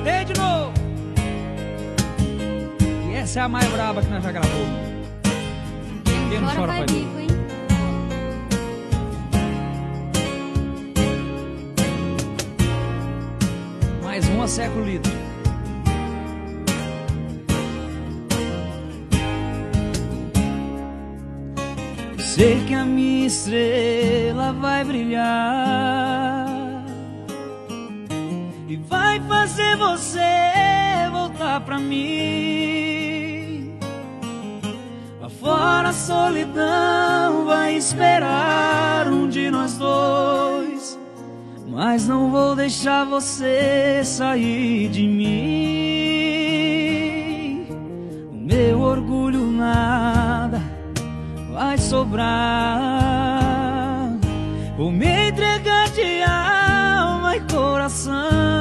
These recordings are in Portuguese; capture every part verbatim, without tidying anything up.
Chorei de novo. E essa é a mais braba que nós já gravou. Quem não chora vai pode. bico, hein? Mais uma século litro. Sei que a minha estrela vai brilhar e vai fazer você voltar pra mim. Lá fora a solidão vai esperar um de nós dois, mas não vou deixar você sair de mim. O meu orgulho nada vai sobrar. Vou me entregar de alma e coração,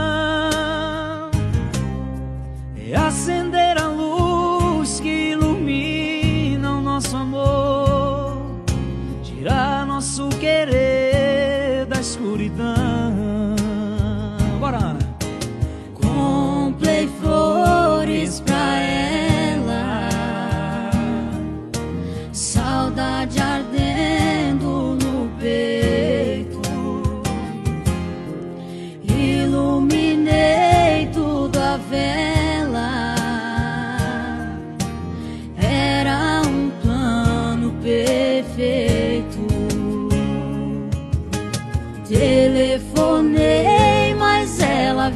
e acender a luz que ilumina o nosso amor, tirar nosso querer da escuridão. Bora, Ana. Comprei flores pra ela, saudade ardendo no peito, iluminei tudo à vela. Era um plano perfeito. Telefonei, mas ela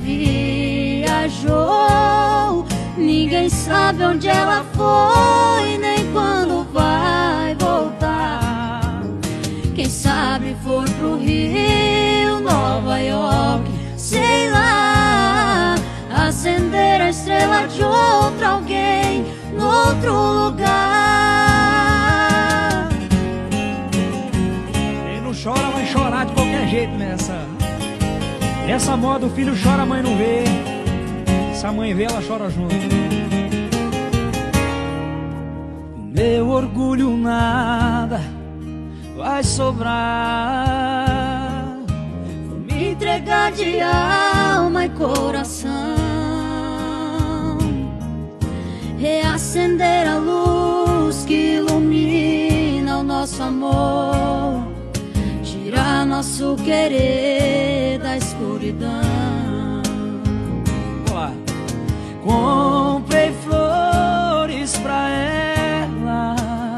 viajou. Ninguém sabe onde ela foi, nem quando vai voltar. Quem sabe foi pro Rio, Nova York, sei lá, acender a estrela de outro alguém, no outro lugar. Quem não chora vai chorar de qualquer jeito nessa. Nessa moda o filho chora, a mãe não vê. Se a mãe vê, ela chora junto. O meu orgulho nada vai sobrar. Vou me entregar de alma e coração, reacender a luz que ilumina o nosso amor, tirar nosso querer da escuridão. Olá. Comprei flores pra ela,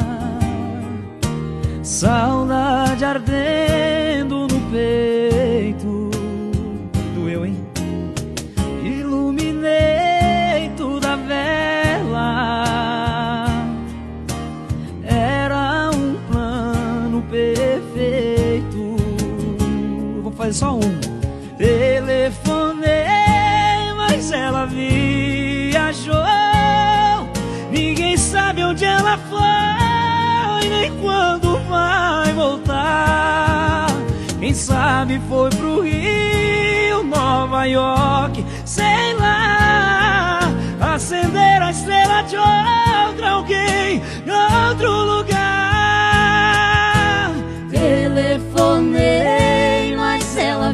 saudade ardendo no peito. Doeu, hein? Iluminei tudo a vela. Era um plano perfeito. Vou fazer só um. Telefonei, mas ela viajou. Ninguém sabe onde ela foi, nem quando vai voltar. Quem sabe foi pro Rio, Nova York, sei lá, acender a estrela de outro alguém, em outro lugar. Telefonei, mas ela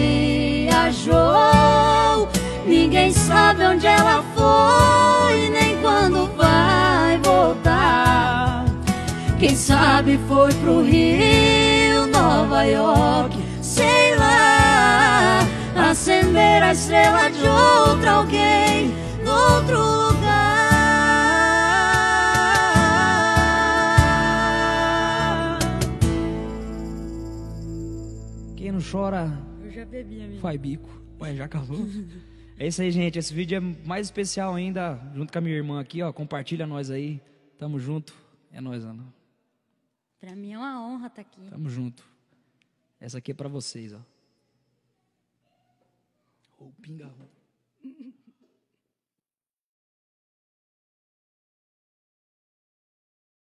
viajou. Ninguém sabe onde ela foi, nem quando vai voltar. Quem sabe foi pro Rio, Nova York, sei lá, acender a estrela de outro alguém, no outro lugar. Quem não chora Eu já bebi, amigo. faz bico. Ué, já acabou? É isso aí, gente. Esse vídeo é mais especial ainda, junto com a minha irmã aqui, ó. Compartilha nós aí. Tamo junto. É nóis, Ana. Pra mim é uma honra estar aqui. Tamo junto. Essa aqui é pra vocês, ó. Ô, pinga.